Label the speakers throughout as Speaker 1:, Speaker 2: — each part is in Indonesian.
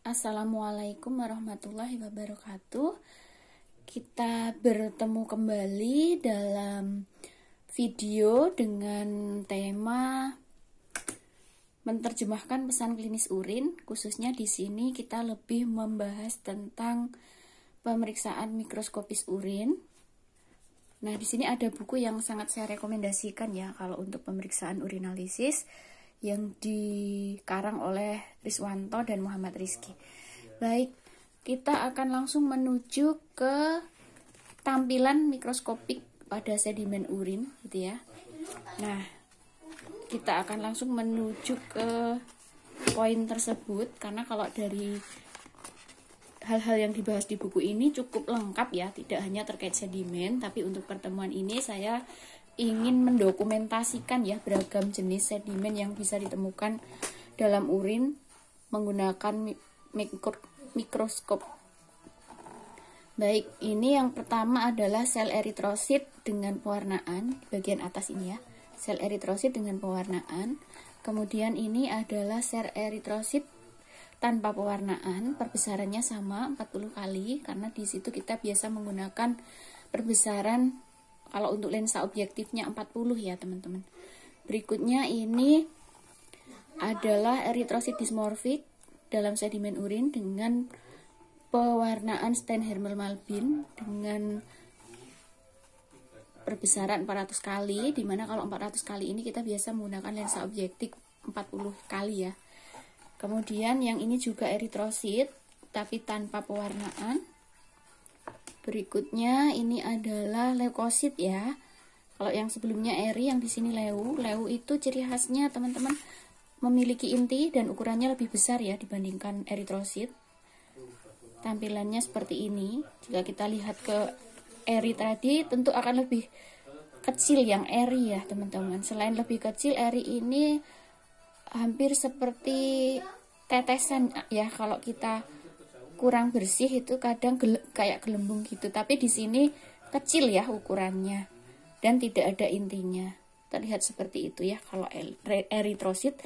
Speaker 1: Assalamualaikum warahmatullahi wabarakatuh. Kita bertemu kembali dalam video dengan tema menerjemahkan pesan klinis urin. Khususnya di sini kita lebih membahas tentang pemeriksaan mikroskopis urin. Nah, di sini ada buku yang sangat saya rekomendasikan ya kalau untuk pemeriksaan urinalisis, yang dikarang oleh Riswanto dan Muhammad Rizky. Baik, kita akan langsung menuju ke tampilan mikroskopik pada sedimen urin, gitu ya. Nah, kita akan langsung menuju ke poin tersebut, karena kalau dari hal-hal yang dibahas di buku ini cukup lengkap ya, tidak hanya terkait sedimen, tapi untuk pertemuan ini saya ingin mendokumentasikan ya beragam jenis sedimen yang bisa ditemukan dalam urin menggunakan mikroskop. Baik, ini yang pertama adalah sel eritrosit dengan pewarnaan, bagian atas ini ya, sel eritrosit dengan pewarnaan. Kemudian ini adalah sel eritrosit tanpa pewarnaan, perbesarannya sama 40 kali, karena di situ kita biasa menggunakan perbesaran kalau untuk lensa objektifnya 40 ya teman-teman. Berikutnya ini adalah eritrosit dismorfik dalam sedimen urin dengan pewarnaan Stern-Hermel-Malbin dengan perbesaran 400 kali, dimana kalau 400 kali ini kita biasa menggunakan lensa objektif 40 kali ya. Kemudian yang ini juga eritrosit tapi tanpa pewarnaan. Berikutnya ini adalah leukosit ya. Kalau yang sebelumnya eri, yang di sini leu. Leu itu ciri khasnya teman-teman memiliki inti dan ukurannya lebih besar ya dibandingkan eritrosit. Tampilannya seperti ini. Jika kita lihat ke eri tadi, tentu akan lebih kecil yang eri ya teman-teman. Selain lebih kecil, eri ini hampir seperti tetesan ya. Kalau kita kurang bersih itu kadang kayak gelembung gitu, tapi di sini kecil ya ukurannya dan tidak ada intinya, terlihat seperti itu ya kalau eritrosit.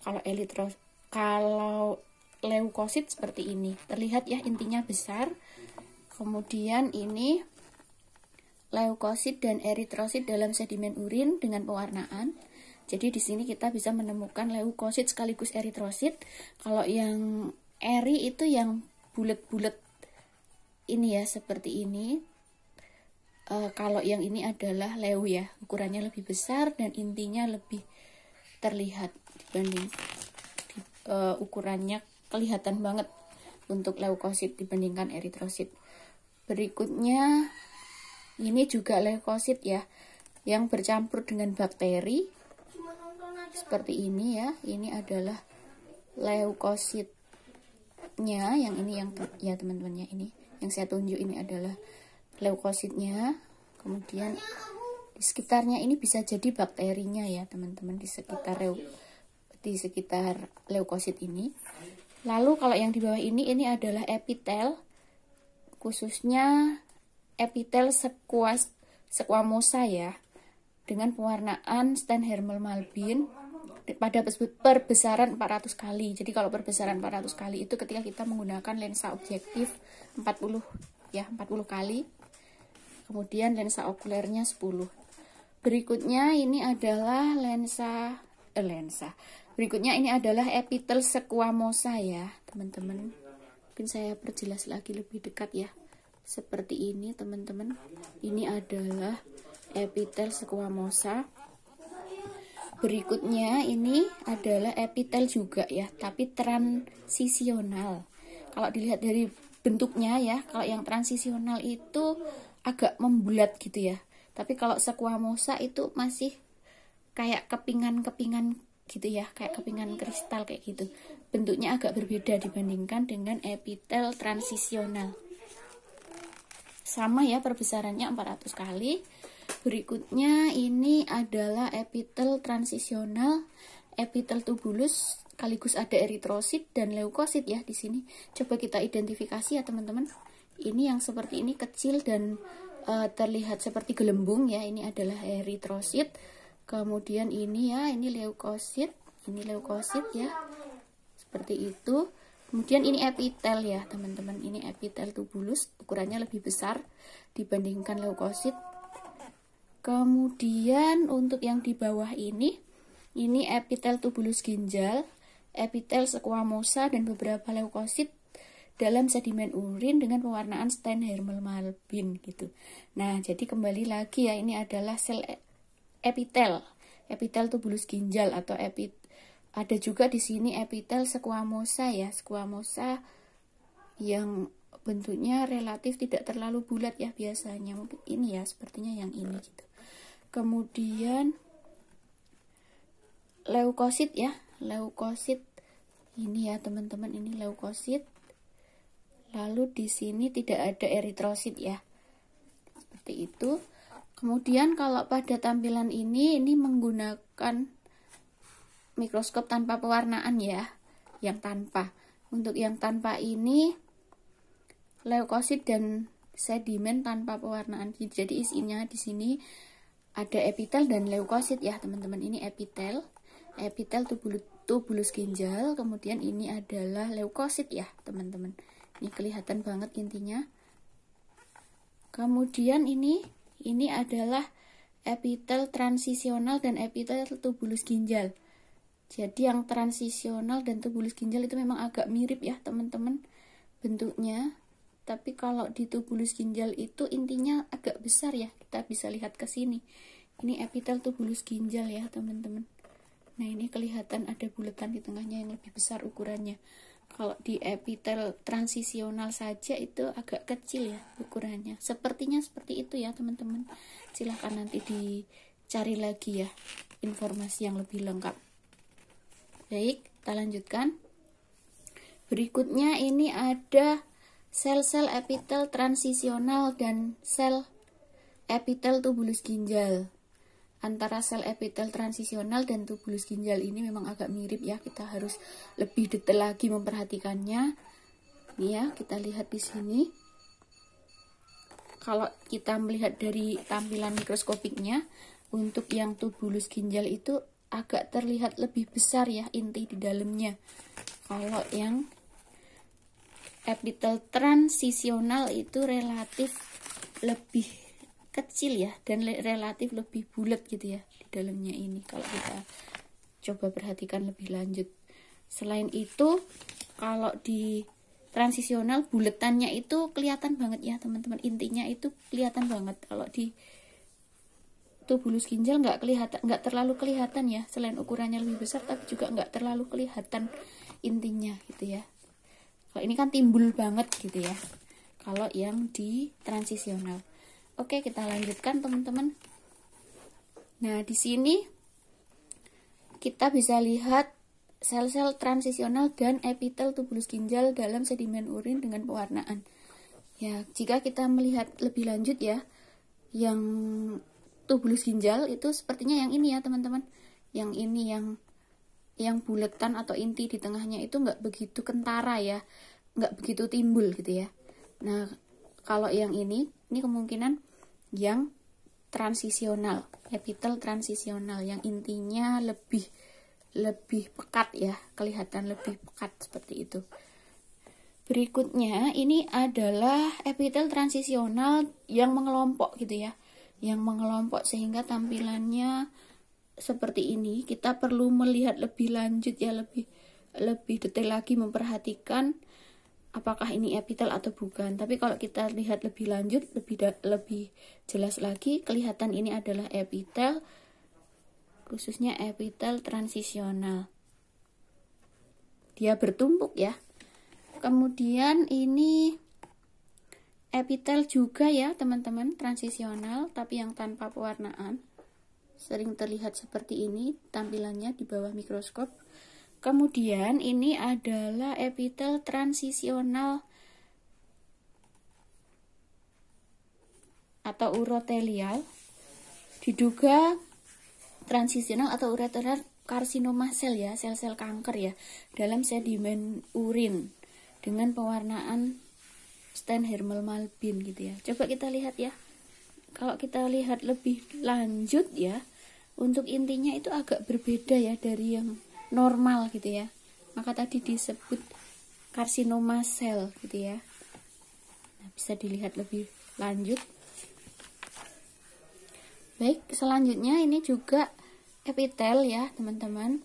Speaker 1: Kalau leukosit seperti ini, terlihat ya intinya besar. Kemudian ini leukosit dan eritrosit dalam sedimen urin dengan pewarnaan. Jadi di sini kita bisa menemukan leukosit sekaligus eritrosit. Kalau yang eri itu yang bulat-bulat ini ya, seperti ini. Kalau yang ini adalah leu ya, ukurannya lebih besar dan intinya lebih terlihat dibanding ukurannya kelihatan banget untuk leukosit dibandingkan eritrosit. Berikutnya ini juga leukosit ya, yang bercampur dengan bakteri seperti ini ya. Ini adalah leukosit yang ini yang ya teman-temannya, ini yang saya tunjuk ini adalah leukositnya. Kemudian di sekitarnya ini bisa jadi bakterinya ya teman-teman, di sekitar leukosit ini. Lalu kalau yang di bawah ini adalah epitel, khususnya epitel squamosa ya, dengan pewarnaan Stern-Hermel-Malbin pada perbesaran 400 kali. Jadi kalau perbesaran 400 kali itu ketika kita menggunakan lensa objektif 40 ya, 40 kali. Kemudian lensa okulernya 10. Berikutnya ini adalah Berikutnya ini adalah epitel squamosa ya, teman-teman. Mungkin saya perjelas lagi lebih dekat ya. Seperti ini, teman-teman. Ini adalah epitel squamosa. Berikutnya ini adalah epitel juga ya, tapi transisional. Kalau dilihat dari bentuknya ya, kalau yang transisional itu agak membulat gitu ya. Tapi kalau squamosa itu masih kayak kepingan-kepingan gitu ya, kayak kepingan kristal kayak gitu. Bentuknya agak berbeda dibandingkan dengan epitel transisional. Sama ya, perbesarannya 400 kali. Berikutnya ini adalah epitel transisional, epitel tubulus, sekaligus ada eritrosit dan leukosit ya di sini. Coba kita identifikasi ya teman-teman. Ini yang seperti ini kecil dan terlihat seperti gelembung ya. Ini adalah eritrosit. Kemudian ini ya, ini leukosit ya. Seperti itu. Kemudian ini epitel ya teman-teman, ini epitel tubulus, ukurannya lebih besar dibandingkan leukosit. Kemudian untuk yang di bawah ini epitel tubulus ginjal, epitel squamosa, dan beberapa leukosit dalam sedimen urin dengan pewarnaan Steinhermal-Malbin gitu. Nah, jadi kembali lagi ya, ini adalah sel epitel tubulus ginjal atau ada juga di sini epitel squamosa ya, squamosa yang bentuknya relatif tidak terlalu bulat ya biasanya. Mungkin ini ya, sepertinya yang ini gitu. Kemudian leukosit ya, leukosit ini ya teman-teman, ini leukosit. Lalu di sini tidak ada eritrosit ya, seperti itu. Kemudian kalau pada tampilan ini menggunakan mikroskop tanpa pewarnaan ya, yang tanpa. Untuk yang tanpa ini leukosit dan sedimen tanpa pewarnaan. Jadi isinya di sini ada epitel dan leukosit ya teman-teman. Ini epitel tubulus ginjal, kemudian ini adalah leukosit ya teman-teman. Ini kelihatan banget intinya. Kemudian ini adalah epitel transisional dan epitel tubulus ginjal. Jadi yang transisional dan tubulus ginjal itu memang agak mirip ya teman-teman bentuknya. Tapi kalau di tubulus ginjal itu intinya agak besar ya. Kita bisa lihat ke sini. Ini epitel tubulus ginjal ya teman-teman. Nah, ini kelihatan ada bulatan di tengahnya yang lebih besar ukurannya. Kalau di epitel transisional saja itu agak kecil ya ukurannya. Sepertinya seperti itu ya teman-teman. Silahkan nanti dicari lagi ya informasi yang lebih lengkap. Baik, kita lanjutkan. Berikutnya ini ada sel-sel epitel transisional dan sel epitel tubulus ginjal. Antara sel epitel transisional dan tubulus ginjal ini memang agak mirip ya. Kita harus lebih detail lagi memperhatikannya. Ini ya, kita lihat di sini. Kalau kita melihat dari tampilan mikroskopiknya, untuk yang tubulus ginjal itu agak terlihat lebih besar ya inti di dalamnya. Kalau yang epitel transisional itu relatif lebih kecil ya, dan relatif lebih bulat gitu ya di dalamnya ini kalau kita coba perhatikan lebih lanjut. Selain itu, kalau di transisional buletannya itu kelihatan banget ya teman-teman, intinya itu kelihatan banget. Kalau di tubulus ginjal nggak terlalu kelihatan ya, selain ukurannya lebih besar tapi juga nggak terlalu kelihatan intinya gitu ya. Kalau ini kan timbul banget gitu ya kalau yang di transisional. Oke, kita lanjutkan teman-teman. Nah, di sini kita bisa lihat sel-sel transisional dan epitel tubulus ginjal dalam sedimen urin dengan pewarnaan. Ya, jika kita melihat lebih lanjut ya, yang tubulus ginjal itu sepertinya yang ini ya teman-teman. Yang ini yang buletan atau inti di tengahnya itu nggak begitu kentara ya, nggak begitu timbul gitu ya. Nah, kalau yang ini kemungkinan yang transisional, epitel transisional yang intinya lebih pekat ya, kelihatan lebih pekat seperti itu. Berikutnya ini adalah epitel transisional yang mengelompok gitu ya, yang mengelompok sehingga tampilannya seperti ini. Kita perlu melihat lebih lanjut ya, lebih detail lagi memperhatikan apakah ini epitel atau bukan. Tapi kalau kita lihat lebih lanjut, lebih jelas lagi, kelihatan ini adalah epitel, khususnya epitel transisional. Dia bertumpuk ya. Kemudian ini epitel juga ya teman-teman, transisional tapi yang tanpa pewarnaan. Sering terlihat seperti ini tampilannya di bawah mikroskop. Kemudian ini adalah epitel transisional atau urotelial. Diduga transisional atau urotelial karsinoma sel ya, sel-sel kanker ya, dalam sedimen urin dengan pewarnaan Steinhermal-Malbin gitu ya. Coba kita lihat ya. Kalau kita lihat lebih lanjut ya, untuk intinya itu agak berbeda ya dari yang normal gitu ya. Maka tadi disebut karsinoma sel gitu ya. Nah, bisa dilihat lebih lanjut. Baik, selanjutnya ini juga epitel ya teman-teman.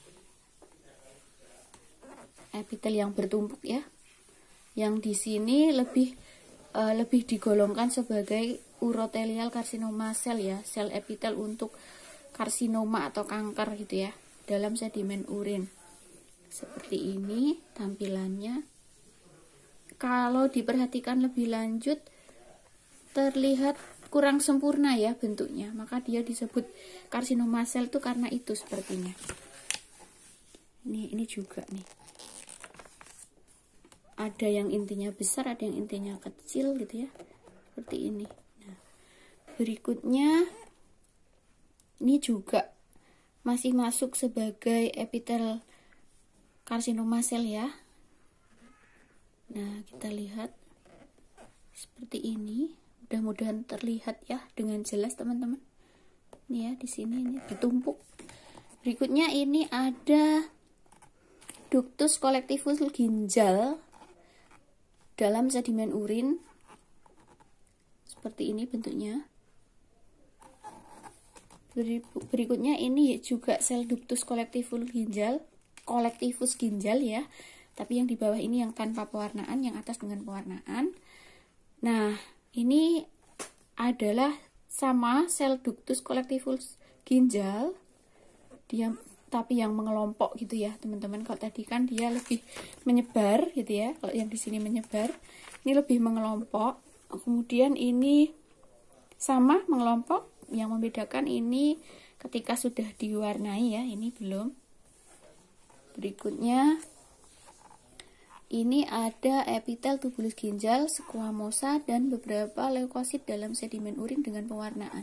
Speaker 1: Epitel yang bertumpuk ya. Yang di sini lebih digolongkan sebagai urotelial karsinoma sel ya, sel epitel untuk karsinoma atau kanker gitu ya, dalam sedimen urin. Seperti ini tampilannya. Kalau diperhatikan lebih lanjut terlihat kurang sempurna ya bentuknya, maka dia disebut karsinoma sel itu karena itu sepertinya. Ini juga nih. Ada yang intinya besar, ada yang intinya kecil gitu ya. Seperti ini. Nah, berikutnya ini juga masih masuk sebagai epitel karsinoma sel ya. Nah, kita lihat seperti ini. Mudah-mudahan terlihat ya dengan jelas teman-teman. Ini ya di sini ini ditumpuk. Berikutnya ini ada ductus collectivus ginjal dalam sedimen urin. Seperti ini bentuknya. Berikutnya ini juga sel ductus collectivus ginjal ya. Tapi yang di bawah ini yang tanpa pewarnaan, yang atas dengan pewarnaan. Nah, ini adalah sama sel ductus collectivus ginjal, dia tapi yang mengelompok gitu ya teman-teman. Kalau tadi kan dia lebih menyebar gitu ya, kalau yang di sini menyebar, ini lebih mengelompok. Kemudian ini sama mengelompok, yang membedakan ini ketika sudah diwarnai ya, ini belum. Berikutnya ini ada epitel tubulus ginjal, squamosa, dan beberapa leukosit dalam sedimen urin dengan pewarnaan.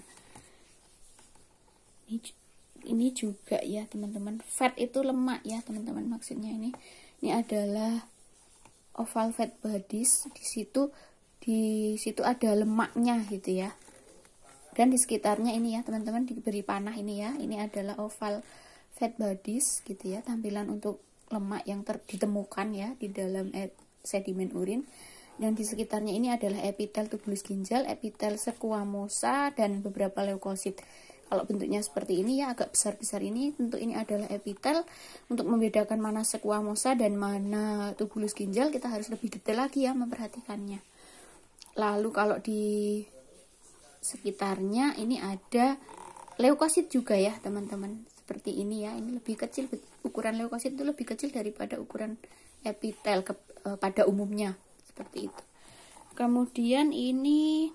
Speaker 1: Ini juga ya teman-teman, fat itu lemak ya teman-teman, maksudnya ini adalah oval fat bodies. Di situ ada lemaknya gitu ya. Dan di sekitarnya ini ya teman-teman diberi panah ini ya. Ini adalah oval fat bodies gitu ya, tampilan untuk lemak yang ditemukan ya di dalam sedimen urin. Dan di sekitarnya ini adalah epitel tubulus ginjal, epitel squamosa, dan beberapa leukosit. Kalau bentuknya seperti ini ya, agak besar-besar ini, tentu ini adalah epitel. Untuk membedakan mana squamosa dan mana tubulus ginjal, kita harus lebih detail lagi ya memperhatikannya. Lalu kalau di sekitarnya ini ada leukosit juga ya teman-teman. Seperti ini ya, ini lebih kecil, ukuran leukosit itu lebih kecil daripada ukuran epitel pada umumnya, seperti itu. Kemudian ini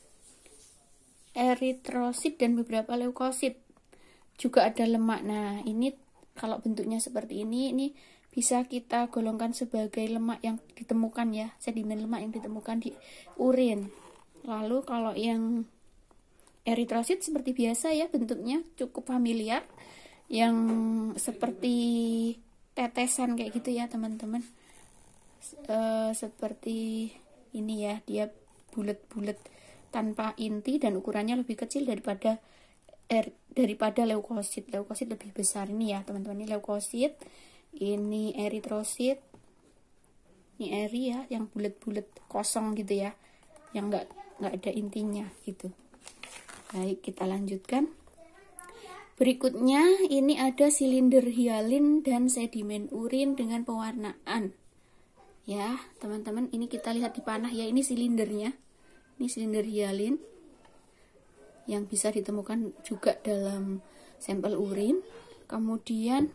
Speaker 1: eritrosit dan beberapa leukosit, juga ada lemak. Nah, ini kalau bentuknya seperti ini bisa kita golongkan sebagai lemak yang ditemukan ya, sedimen lemak yang ditemukan di urin. Lalu kalau yang eritrosit seperti biasa ya, bentuknya cukup familiar, yang seperti tetesan kayak gitu ya teman-teman. Seperti ini ya, dia bulat-bulat tanpa inti dan ukurannya lebih kecil daripada leukosit. Leukosit lebih besar ini ya teman-teman. Ini leukosit, ini eritrosit, ini eri ya, yang bulat-bulat kosong gitu ya, yang nggak ada intinya gitu. Baik, kita lanjutkan. Berikutnya ini ada silinder hialin dan sedimen urin dengan pewarnaan. Ya, teman-teman, ini kita lihat di panah ya, ini silindernya. Ini silinder hialin yang bisa ditemukan juga dalam sampel urin. Kemudian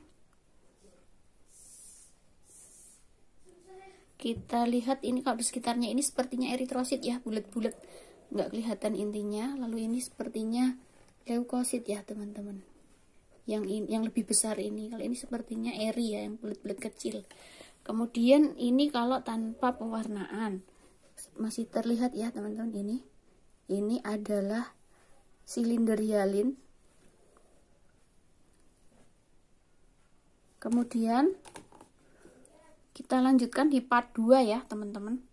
Speaker 1: kita lihat ini kalau di sekitarnya ini sepertinya eritrosit ya, bulat-bulat, nggak kelihatan intinya. Lalu ini sepertinya leukosit ya teman-teman, yang lebih besar ini. Kalau ini sepertinya eri ya, yang bulat-bulat kecil. Kemudian ini kalau tanpa pewarnaan masih terlihat ya teman-teman, ini adalah silinder hialin. Kemudian kita lanjutkan di part 2 ya teman-teman.